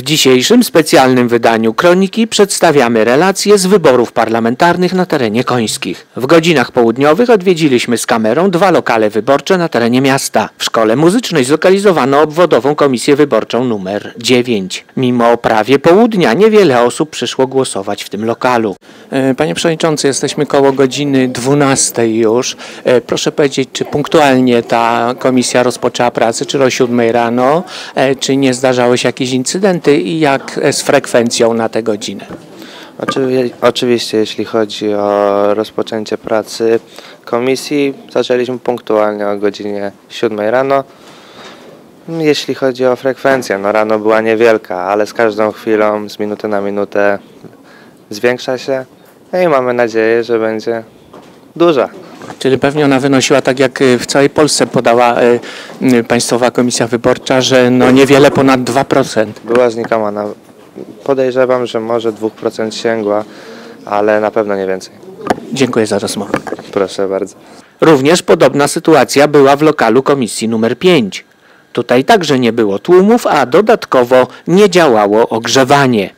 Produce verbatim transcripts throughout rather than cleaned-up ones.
dzisiejszym specjalnym wydaniu Kroniki przedstawiamy relacje z wyborów parlamentarnych na terenie Końskich. W godzinach południowych odwiedziliśmy z kamerą dwa lokale wyborcze na terenie miasta. W Szkole Muzycznej zlokalizowano obwodową komisję wyborczą numer dziewięć. Mimo prawie południa niewiele osób przyszło głosować w tym lokalu. Panie Przewodniczący, jesteśmy koło godziny dwunastej już. Proszę powiedzieć, czy punktualnie ta komisja rozpoczęła pracę, czy o siódmej rano, czy nie zdarzały się jakieś incydenty i jak z frekwencją na tę godzinę? Oczywiście, jeśli chodzi o rozpoczęcie pracy komisji, zaczęliśmy punktualnie o godzinie siódmej rano. Jeśli chodzi o frekwencję, no rano była niewielka, ale z każdą chwilą, z minuty na minutę zwiększa się i mamy nadzieję, że będzie duża. Czyli pewnie ona wynosiła, tak jak w całej Polsce podała y, Państwowa Komisja Wyborcza, że no niewiele ponad dwa procent. Była znikoma. Na, podejrzewam, że może dwa procent sięgła, ale na pewno nie więcej. Dziękuję za rozmowę. Proszę bardzo. Również podobna sytuacja była w lokalu komisji numer pięć. Tutaj także nie było tłumów, a dodatkowo nie działało ogrzewanie.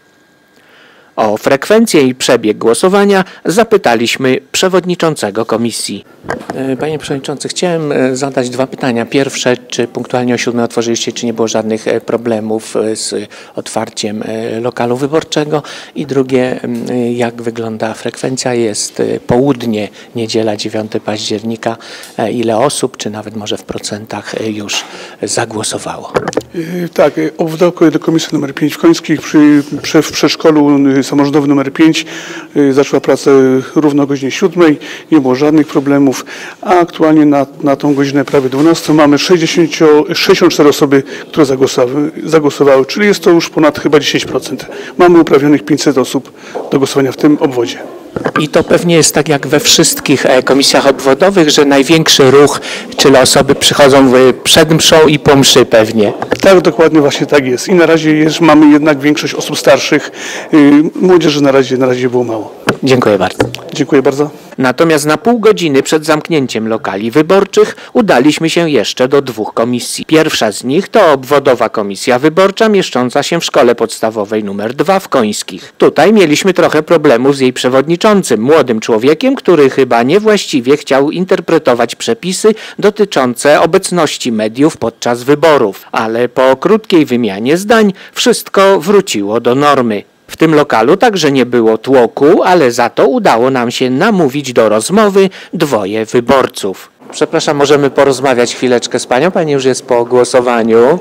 O frekwencję i przebieg głosowania zapytaliśmy przewodniczącego komisji. Panie Przewodniczący, chciałem zadać dwa pytania. Pierwsze, czy punktualnie o siódmej otworzyliście, czy nie było żadnych problemów z otwarciem lokalu wyborczego? I drugie, jak wygląda frekwencja? Jest południe, niedziela dziewiątego października. Ile osób, czy nawet może w procentach już zagłosowało? Tak, obwodowa do komisji numer pięć w Końskich przy, przy, w przedszkolu samorządowym numer pięć zaczęła pracę równo o godzinie siódmej. Nie było żadnych problemów, a aktualnie na, na tą godzinę prawie dwunastą mamy sześćdziesiąt, sześćdziesiąt cztery osoby, które zagłosowały, zagłosowały, czyli jest to już ponad chyba dziesięć procent. Mamy uprawnionych pięćset osób do głosowania w tym obwodzie. I to pewnie jest tak jak we wszystkich komisjach obwodowych, że największy ruch, czyli osoby przychodzą przed mszą i po mszy pewnie. Tak, dokładnie właśnie tak jest. I na razie jest, mamy jednak większość osób starszych. Młodzieży na razie, na razie było mało. Dziękuję bardzo. Dziękuję bardzo. Natomiast na pół godziny przed zamknięciem lokali wyborczych udaliśmy się jeszcze do dwóch komisji. Pierwsza z nich to obwodowa komisja wyborcza mieszcząca się w szkole podstawowej numer dwa w Końskich. Tutaj mieliśmy trochę problemów z jej przewodniczącym, młodym człowiekiem, który chyba niewłaściwie chciał interpretować przepisy dotyczące obecności mediów podczas wyborów. Ale po krótkiej wymianie zdań wszystko wróciło do normy. W tym lokalu także nie było tłoku, ale za to udało nam się namówić do rozmowy dwoje wyborców. Przepraszam, możemy porozmawiać chwileczkę z panią? Pani już jest po głosowaniu.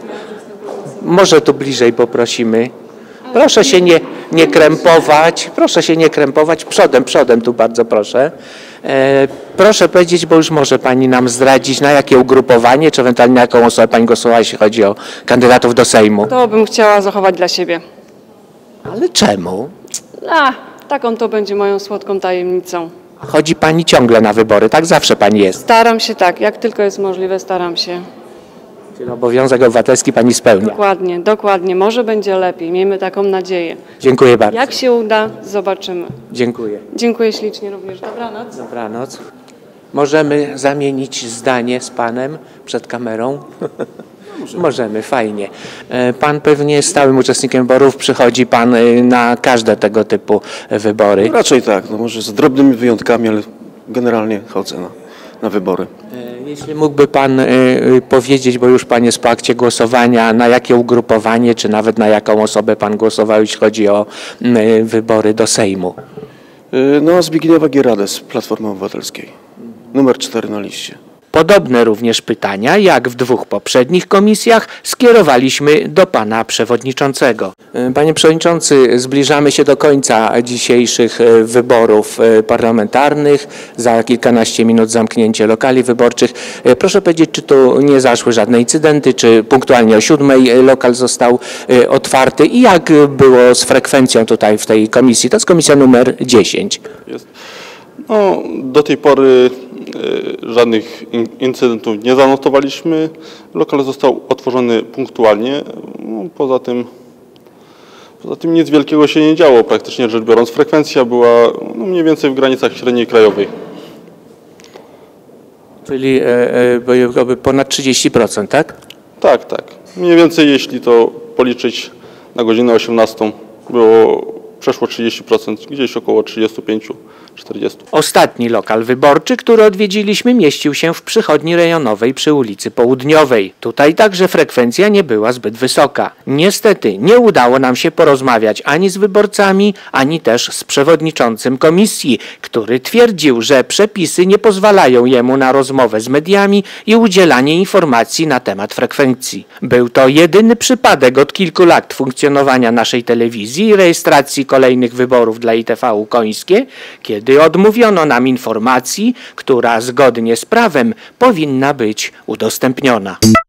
Może tu bliżej poprosimy. Proszę się nie, nie krępować, proszę się nie krępować. Przodem, przodem tu bardzo proszę. E, proszę powiedzieć, bo już może pani nam zdradzić, na jakie ugrupowanie, czy ewentualnie na jaką osobę pani głosowała, jeśli chodzi o kandydatów do Sejmu. To bym chciała zachować dla siebie. Ale czemu? A, taką to będzie moją słodką tajemnicą. Chodzi pani ciągle na wybory, tak? Zawsze pani jest. Staram się tak, jak tylko jest możliwe, staram się. Czyli obowiązek obywatelski pani spełnia. Dokładnie, dokładnie. Może będzie lepiej, miejmy taką nadzieję. Dziękuję bardzo. Jak się uda, zobaczymy. Dziękuję. Dziękuję ślicznie również. Dobranoc. Dobranoc. Możemy zamienić zdanie z panem przed kamerą? Możemy, fajnie. Pan pewnie jest stałym uczestnikiem wyborów, przychodzi pan na każde tego typu wybory. Raczej tak, no może z drobnymi wyjątkami, ale generalnie chodzę na, na wybory. Jeśli mógłby pan y, powiedzieć, bo już pan jest po akcie głosowania, na jakie ugrupowanie, czy nawet na jaką osobę pan głosował, jeśli chodzi o y, wybory do Sejmu? No, Zbigniewa Gierada z Platformy Obywatelskiej, numer cztery na liście. Podobne również pytania, jak w dwóch poprzednich komisjach, skierowaliśmy do pana przewodniczącego. Panie przewodniczący, zbliżamy się do końca dzisiejszych wyborów parlamentarnych. Za kilkanaście minut zamknięcie lokali wyborczych. Proszę powiedzieć, czy tu nie zaszły żadne incydenty, czy punktualnie o siódmej lokal został otwarty i jak było z frekwencją tutaj w tej komisji? To jest komisja numer dziesięć. Jest. No, do tej pory y, żadnych in, incydentów nie zanotowaliśmy. Lokal został otworzony punktualnie. No, poza tym, poza tym nic wielkiego się nie działo. Praktycznie rzecz biorąc, frekwencja była no, mniej więcej w granicach średniej krajowej. Czyli e, e, ponad trzydzieści procent, tak? Tak, tak. Mniej więcej, jeśli to policzyć na godzinę osiemnastą było przeszło trzydzieści procent, gdzieś około trzydzieści pięć do czterdziestu. Ostatni lokal wyborczy, który odwiedziliśmy, mieścił się w przychodni rejonowej przy ulicy Południowej. Tutaj także frekwencja nie była zbyt wysoka. Niestety nie udało nam się porozmawiać ani z wyborcami, ani też z przewodniczącym komisji, który twierdził, że przepisy nie pozwalają jemu na rozmowę z mediami i udzielanie informacji na temat frekwencji. Był to jedyny przypadek od kilku lat funkcjonowania naszej telewizji i rejestracji kolejnych wyborów dla I T V Końskie, kiedy odmówiono nam informacji, która zgodnie z prawem powinna być udostępniona.